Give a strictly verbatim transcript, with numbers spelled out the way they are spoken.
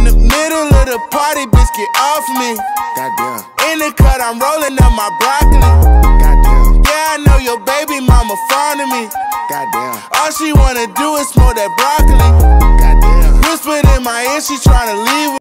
In the middle of the party, bitch, get off me. Goddamn. In the cut, I'm rolling up my broccoli. Goddamn. Yeah, I know your baby mama fond of me. Goddamn. All she wanna do is smoke that broccoli. Goddamn. Whispered in my ear, she tryna leave with